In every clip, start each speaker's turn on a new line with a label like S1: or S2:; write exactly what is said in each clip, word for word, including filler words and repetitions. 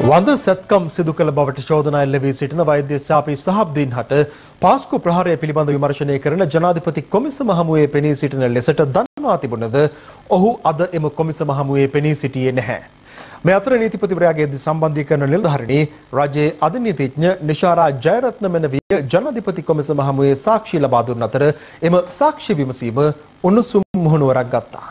S1: වඳ සැත්කම් සිදු කළ බවට චෝදනා එල්ල වී සිටින වෛද්‍ය ශාපි සහබ්දීන් හට පාස්කු ප්‍රහාරය පිළිබඳ විමර්ශනය කරන ජනාධිපති කොමිසම හමුවේ පෙනී සිටින ලෙසට දන්වා තිබුණද ඔහු අද එම කොමිසම හමුවේ පෙනී සිටියේ නැහැ. මේ අතර නීතිපතිවරයාගේ සම්බන්ධීකරණ නිලධාරිණී රජයේ අධිනීතිඥ නිශාරා ජයරත්න මෙනවිය ජනාධිපති කොමිසම හමුවේ සාක්ෂි ලබා දුන් අතර එම සාක්ෂි විමසීම උණුසුම් මුහුණුවරක් ගත්තා.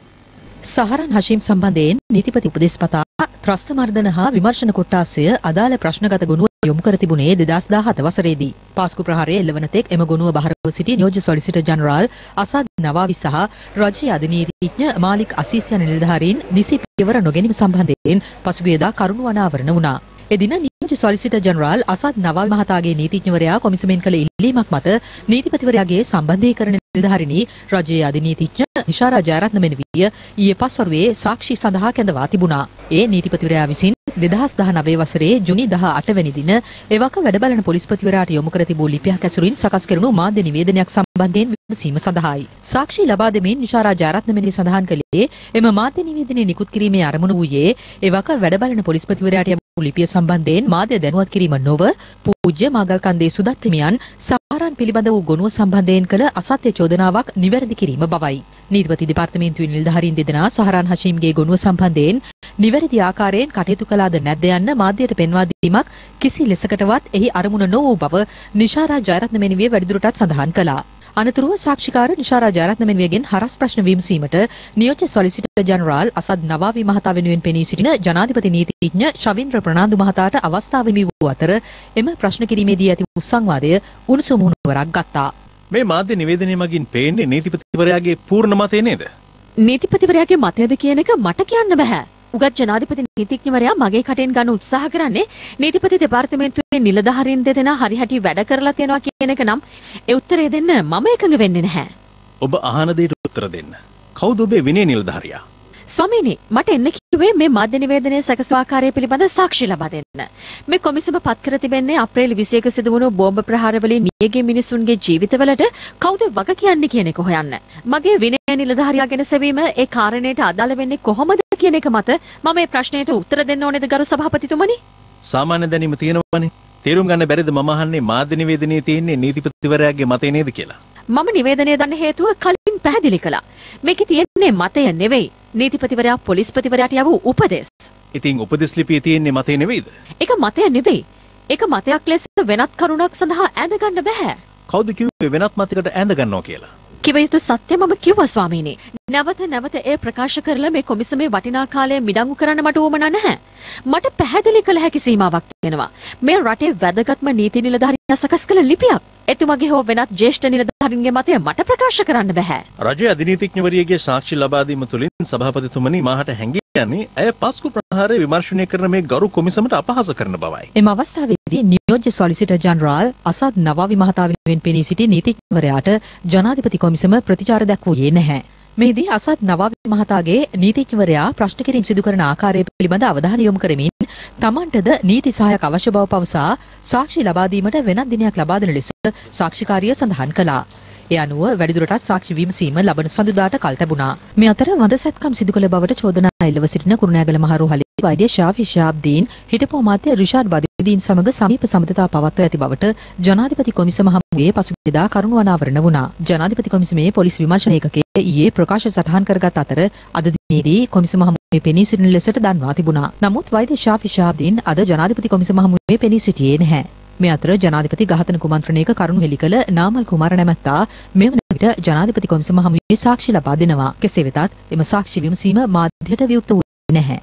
S2: සහරන් හෂීම් සම්බන්ධයෙන් නීතිපති උපදෙස්පතා ත්‍රස්ත මර්දන හා විමර්ශන කොට්ටාසය අදාළ ප්‍රශ්නගත ගොනුව යොමු කර තිබුණේ දෙදහස් දාහත වසරේදී. පාස්කු ප්‍රහාරය එල්ලවන තෙක් එම ගොනුව බහරව සිටි නියෝජ්‍ය සොලිසිටර් ජනරාල් අසාද් නවාවි සහ රජයේ අධිනීතිඥ මාලික් අසීස් යන නිලධාරීන් නිසි පියවර නොගැනීම සම්බන්ධයෙන් පසුගියදා කරුණු අනාවරණ වුණා. එදින නියෝජ්‍ය සොලිසිටර් ජනරාල් අසාද් නවාවි මහතාගේ නීතිඥවරයා කොමිසමෙන් කළ ඉල්ලීමක් මත නීතිපතිවරයාගේ සම්බන්ධීකරණ නිලධාරිණී රජයේ අධිනීතිඥ නිශාරා ජයරත්න මෙනවිය ඊයේ පස්වරුවේ සාක්ෂි සඳහා කැඳවා තිබුණා. ඒ නීතිපතිවරයා විසින් දෙදහස් දහනවය වසරේ ජුනි දහඅට වැනි දින එවක වැඩබලන පොලිස්පතිවරයාට යොමු කර තිබූ ලිපියක් ඇසුරින් සකස් කෙරුණු මාධ්‍ය නිවේදනයක් සම්බන්ධයෙන් විමසීම සඳහායි. සාක්ෂි ලබා දෙමින් නිශාරා ජයරත්න මෙනවි සඳහන් කළේ එම මාධ්‍ය නිවේදනය නිකුත් කිරීමේ අරමුණ වූයේ එවක වැඩබලන පොලිස්පතිවරයාට යොමු ලිපිය සම්බන්ධයෙන් මාධ්‍ය දැනුවත් කිරීම නොව පූජ්‍ය මාගල්කන්දේ සුදත් හිමියන් සහරන් පිළිබඳ වූ ගොනුව සම්බන්ධයෙන් කළ අසත්‍ය චෝදනාවක් නිවැරදි කිරීම බවයි. නීතිපති දෙපාර්තමේන්තුවේ නිලධාරීන් දෙදෙනා සහරන් හෂීම්ගේ ගොනුව සම්බන්ධයෙන් නිවැරදි ආකාරයෙන් කටයුතු කළාද නැද්ද යන්න මාධ්‍යයට පෙන්වා දීමක් කිසි ලෙසකටවත් එහි අරමුණ නො වූ බව නිශාරා ජයරත්න මෙනවිය වැඩිදුරටත් සඳහන් කළා. අනතුරුව සාක්ෂිකාර නිශාරා ජයරත්න මෙනවියගෙන් හරස් ප්‍රශ්න විමසීමට නියෝජ්‍ය සොලිසිටර් ජනරාල් අසද් නවාවි මහතා වෙනුවෙන් පෙනී සිටින ජනාධිපති නීතිඥ ශවින්ද්‍ර ප්‍රනාන්දු මහතාට අවස්ථාව හිමි වූ අතර එම ප්‍රශ්න කිරීමේදී ඇති වූ සංවාදය උණුසුම් මුහුණුවරක් ගත්තා.
S3: මේ මාධ්‍ය නිවේදනය මගින් පේන්නේ නීතිපතිවරයාගේ පූර්ණ මතය නේද?
S4: නීතිපතිවරයාගේ මතයද කියන එක මට කියන්න බෑ. උගත් ජනාධිපති නීතිඥවරයා මගේ කටෙන් ගන්න උත්සාහ කරන්නේ නීතිපති දෙපාර්තමේන්තුවේ නිලධාරීන් දෙදෙනා හරිහැටි වැඩ කරලා තියෙනවා කියන එක නම් ඒ උත්තරය දෙන්න මම එකඟ වෙන්නේ නැහැ.
S3: ඔබ අහන දෙයට උත්තර දෙන්න. කවුද ඔබේ විනය නිලධාරියා?
S4: ස්වාමීනි, මට එන්න කිව්වේ මේ මාධ්‍ය නිවේදනයේ සැකසු ආකාරය පිළිබඳ සාක්ෂි ලබා දෙන්න. මේ කොමිසම පත් කර තිබෙන්නේ අප්‍රේල් විසිඑක සිදු වුණු බෝම්බ ප්‍රහාර වලින් මියගිය මිනිසුන්ගේ ජීවිතවලට කවුද වග කියන්නේ කියන එක හොයන්න. මගේ විනය නිලධාරියා ගැන සෙවීම ඒ කාරණයට අදාළ වෙන්නේ කොහොමද කියන එක මත මම මේ ප්‍රශ්නයට උත්තර දෙන්න ඕනේද ගරු සභාපතිතුමනි?
S3: සාමාන්‍ය දැනීම තියෙනවනේ. තේරුම් ගන්න බැරිද මම අහන්නේ මාධ්‍ය නිවේදනයේ තියෙන්නේ නීතිපතිවරයාගේ මතය නේද කියලා?
S4: මම නිවේදනය දන්න හේතුව කලින් පැහැදිලි කළා. මේකේ තියෙන්නේ මතය නෙවෙයි. නීතිපතිවරයා පොලිස්පතිවරයාට යවූ උපදෙස්.
S3: ඉතින් උපදෙස් ලිපියේ තියෙන්නේ මතය නෙවෙයිද?
S4: ඒක මතය නෙවෙයි. ඒක මතයක් ලෙස වෙනත් කරුණක් සඳහා ඈඳ ගන්න බෑ.
S3: කවුද කිව්වේ වෙනත් මතයකට ඈඳ ගන්නවා කියලා?
S4: කිව යුතු සත්‍ය මම කිව්වා ස්වාමීනි. නැවත නැවත ඒ ප්‍රකාශ කරලා මේ කොමිසමේ වටිනා කාලය මිඩංගු කරන්න මට උවමනා නැහැ. මට පැහැදිලි කළ හැකි සීමාවක් තියෙනවා. මේ රටේ වැදගත්ම නීති නිලධාරියා සකස් කළ ලිපියක්. එතුමගේ හෝ වෙනත් ජ්‍යෙෂ්ඨ නිලධාරීන්ගේ මතය මට ප්‍රකාශ කරන්න බෑ.
S3: රජයේ අධිනීතිඥවරියගේ සාක්ෂි ලබා දීම තුළින් සභාපතිතුමනි මාහට හැඟී යන්නේ ඇය පාස්කු ප්‍රහාරය විමර්ශනය කරන මේ ගරු කොමිසමට අපහාස කරන බවයි.
S2: එම අවස්ථාවේදී නියෝජ්‍ය සොලිසිටර් ජනරාල් අසද් නවාවි මහතා වෙනුවෙන් පෙනී සිටි නීතිඥවරයාට ජනාධිපති කොමිසම ප්‍රතිචාර දක්වුවේ නැහැ. මෙහිදී අසද් නවාවි මහතාගේ නීතිඥවරයා ප්‍රශ්න කිරීම සිදු කරන ආකාරය පිළිබඳ අවධානය යොමු කරමින් තමන්ටද නීති සහායක් අවශ්‍ය බව පවසා සාක්ෂි ලබා දීමට වෙනත් දිනයක් ලබා දෙන ලෙස සාක්ෂිකාරිය සඳහන් කළා. ඒ අනුව වැඩිදුරටත් සාක්ෂි විමසීම ලබන සඳුදාට කල් තැබුණා. මේ අතර වඳ සැත්කම් සිදු කළ බවට චෝදනා එල්ලව සිටින කුරුණෑගල මහ රෝහලේ වෛද්‍ය ශාෆි ශාබ්දීන් හිටපු අමාත්‍ය රිෂාඩ් බදියුදීන් සමග සමීප සම්බන්ධතා පවත්වා ඇති බවට ජනාධිපති කොමිසම හමුවේ පසුගියදා කරුණු අනාවරණ වුණා. ජනාධිපති කොමිසමේ පොලිස් විමර්ශන ඒකකයේ ඊයේ ප්‍රකාශ සටහන් කරගත් අතර අද දිනේදී කොමිසම හමුවේ පෙනී සිටින ලෙසට දන්වා තිබුණා. නමුත් වෛද්‍ය ශාෆි ශාබ්දීන් අද ජනාධිපති කොමිසම හමුවේ පෙනී සිටියේ නැහැ. මේ අතර ජනාධිපති ඝාතන කුමන්ත්‍රණයක කරුණු හෙළි කළ නාමල් කුමාර නැමැත්තා මේ වන විට ජනාධිපති කොමිසම හමුවේ සාක්ෂි ලබා දෙනවා. කෙසේ වෙතත් එම සාක්ෂි විමසීම මාධ්‍යයට විවෘත වූයේ නැහැ.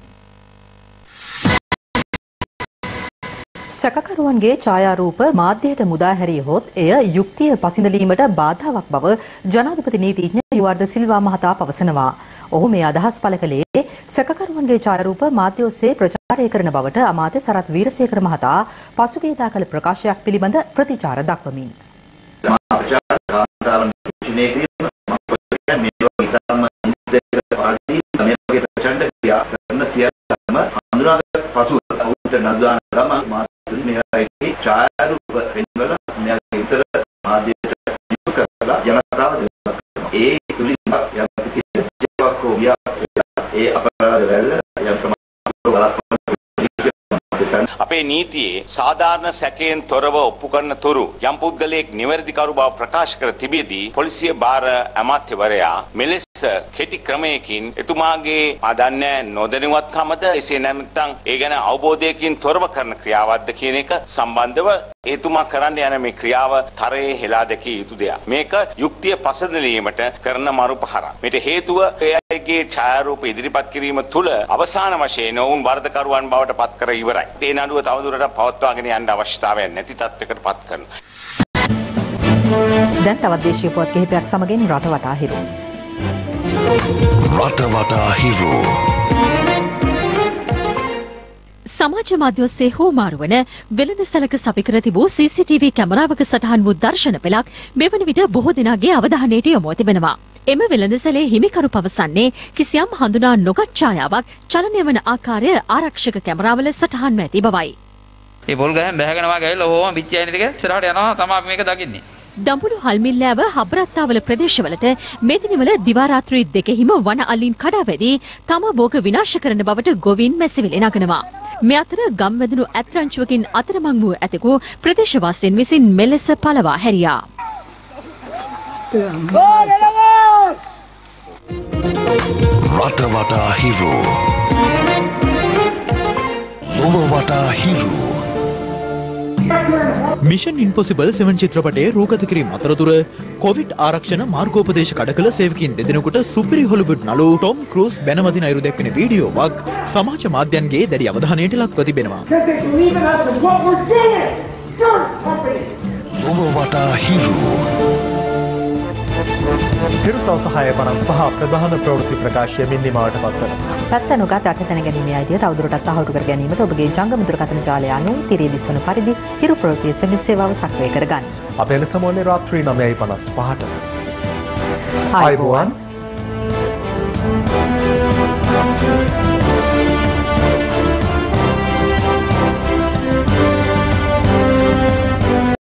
S2: සැකකරුවන්ගේ ඡායාරූප මාධ්‍යයට මුදා හැරියහොත් එය යුක්තිය පසිඳලීමට බාධාවක් බව ජනාධිපති නීතිඥ යුවර්ධ සිල්වා මහතා පවසනවා. ඔහු මේ අදහස් පළ කළේ සැකකරුවන්ගේ ඡායාරූප මාධ්‍ය ඔස්සේ ප්‍රචාරය කරන බවට අමාත්‍ය සරත් වීරසේකර මහතා පසුගියදා කළ ප්‍රකාශයක් පිළිබඳ ප්‍රතිචාර දක්වමින්.
S5: ඡායාරූප වෙනවල මෙයාගේ ඉස්සර මාධ්‍යයට යොමු කරලා ජනතාව දෙනවා. ඒ තුලින් යම්කිසි ජීවක් හෝ ඒ අපරාධ වල යම් ප්‍රමාණයක්
S6: අපේ නීතියේ සාධාරණ සැකයෙන් තොරව ඔප්පු කරන තුරු යම් පුද්ගලයෙක් නිවැරදි කරු බව ප්‍රකාශ කර තිබෙදී පොලිසිය භාර අමාත්‍යවරයා මෙලෙස කෙටි ක්‍රමයකින් එතුමාගේ ආදන්නේ නොදැනුවත්කමද එසේ නැත්නම් ඒ ගැන අවබෝධයකින් තොරව කරන ක්‍රියාවක්ද කියන එක සම්බන්ධව එතුමා කරන්න යන මේ ක්‍රියාව තරයේ හෙලා දැකිය යුතු දෙයක්. මේක යුක්තිය පසදලීමට කරන මරුපහරක්. මේට හේතුව ඒ අයගේ ඡායාරූප ඉදිරිපත් කිරීම තුළ අවසාන වශයෙන් ඔවුන් වරදකරුවන් බවට පත් කර ඉවරයි. ඒ නඩුව තවදුරටත් පවත්වාගෙන යන්න අවශ්‍යතාවයක් නැති තත්යකට පත් කරනවා.
S2: දැන් තවත් දේශීය පුවත් කිහිපයක් සමගින් රට වටා හිරු.
S7: රට වටා හිරු.
S4: සමාජ මාධ්‍ය ඔස්සේ හුවමාරු වන වෙළඳසැලක සපිකර තිබූ සී සී ටී වී කැමරාවක සටහන් වූ දර්ශන පෙළක් මෙවන විට බොහෝ දෙනාගේ අවධානයට යොමු තිබෙනවා. එම වෙළඳසැලේ හිමිකරු පවසන්නේ කිසියම් හඳුනා නොගත් ඡායාවක් චලනය වන ආකාරය ආරක්ෂක කැමරාවල සටහන්ව ඇති බවයි.
S8: ඒ පොල් ගහෙන් බැහැගෙන වාගේ ඇවිල්ලා ඕවම පිච්චයන ටික ඉස්සරහට යනවා තමයි අපි මේක දකින්නේ.
S4: දඹුලු හල්මිල්ලෑව හබරත්තාවල ප්‍රදේශවලට මේ දිනවල දිවා රාත්‍රී දෙකෙහිම වන අලින් කඩා වැදී තම භෝග විනාශ කරන බවට ගොවීන් මැසිවිලි නගනවා. මේ අතර ගම්වැදුණු ඇත්රංචුවකින් අතරමං වූ ඇතෙකු ප්‍රදේශවාසීන් විසින් මෙලෙස පලවා හැරියා.
S7: රට වටා හිරු. ඔබ වටා හිරු.
S9: මිෂන් ඉම්පොසිබල් සෙවන් චිත්‍රපටයේ රූගත කිරීම අතරතුර කොවිඩ් ආරක්ෂණ මාර්ගෝපදේශ කඩ කළ සේවකයන් දෙදෙනෙකුට සුපිරි හොලිවුඩ් නළු ටොම් ක්‍රූස් බැනවදින අයුරු දැක්වෙන වීඩියෝවක් සමාජ මාධ්‍යයන්ගේ දැඩි අවධානයට ලක්ව තිබෙනවා.
S7: ඔබ වටා හිරු.
S1: හිරු සවසහය පනස් පහ ප්‍රධාන ප්‍රවෘත්ති ප්‍රකාශය මින්නිමාවට පත්වනවා.
S2: පැත්ත නොගත් රට දැන ගැනීමේ අයිතිය තවදුරටත් තහවුරු කර ගැනීමට ඔබගේ ජංගම දුරකථන ජාලය අනුව තිරේ දිස්වන පරිදි හිරු ප්‍රවෘත්ති එස් එම් එස් සේවාව සක්‍රිය කරගන්න.
S1: අපේ එළතමෝනේ රාත්‍රී නවයයි පනස් පහට. ආයුබෝවන්.